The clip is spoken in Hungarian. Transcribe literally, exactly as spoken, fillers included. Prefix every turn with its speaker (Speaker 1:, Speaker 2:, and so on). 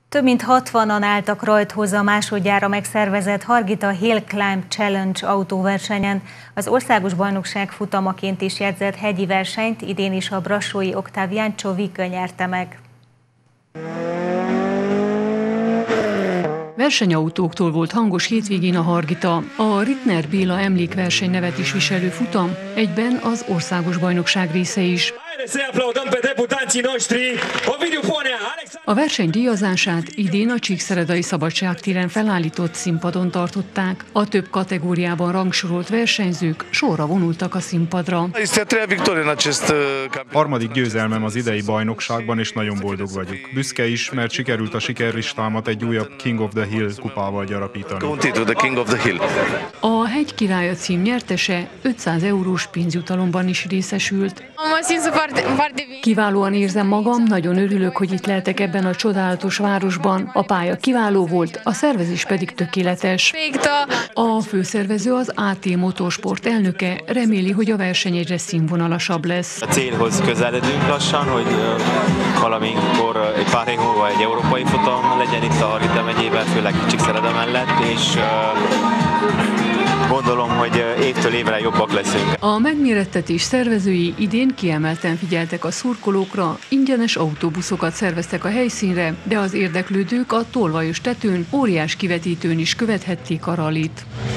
Speaker 1: Több mint hatvanan álltak rajthoz a másodjára megszervezett Hargita Hill Climb Challenge autóversenyen. Az országos bajnokság futamaként is jegyzett hegyi versenyt idén is a brassói Octavian Csovica nyerte meg.
Speaker 2: Versenyautóktól volt hangos hétvégén a Hargita. A Rittner Béla emlékverseny nevet is viselő futam, egyben az országos bajnokság része is. A verseny díjazását idén a Csíkszeredai Szabadságtéren felállított színpadon tartották. A több kategóriában rangsorolt versenyzők sorra vonultak a színpadra.
Speaker 3: Harmadik győzelmem az idei bajnokságban, és nagyon boldog vagyok. Büszke is, mert sikerült a sikerlistámat egy újabb King of the Hill kupával gyarapítani.
Speaker 2: A Hegy királya cím nyertese ötszáz eurós pénzjutalomban is részesült. Kiválóan érzem magam, nagyon örülök, hogy itt lehetek ebben a csodálatos városban. A pálya kiváló volt, a szervezés pedig tökéletes. A főszervező, az á té Motorsport elnöke, reméli, hogy a verseny egyre színvonalasabb lesz.
Speaker 4: A célhoz közeledünk lassan, hogy valamikor egy pár év múlva egy európai futam legyen itt a Hargita megyében, főleg Csíkszereda mellett, és gondolom, hogy évtől évre jobbak leszünk.
Speaker 2: A megmérettetés szervezői idén kiemelten figyeltek a szurkolókra, ingyenes autóbuszokat szerveztek a helyszínre, de az érdeklődők a tolvajos tetőn, óriás kivetítőn is követhették a rallit.